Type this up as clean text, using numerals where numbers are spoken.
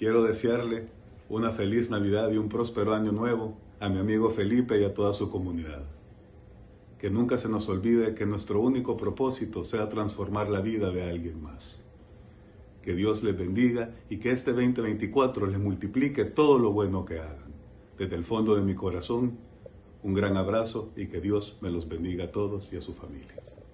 Quiero desearle una feliz Navidad y un próspero año nuevo a mi amigo Felipe y a toda su comunidad. Que nunca se nos olvide que nuestro único propósito sea transformar la vida de alguien más. Que Dios les bendiga y que este 2024 les multiplique todo lo bueno que hagan. Desde el fondo de mi corazón, un gran abrazo y que Dios me los bendiga a todos y a sus familias.